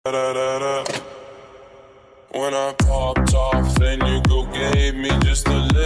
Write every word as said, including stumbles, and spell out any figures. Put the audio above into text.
When I popped off, then you go gave me just a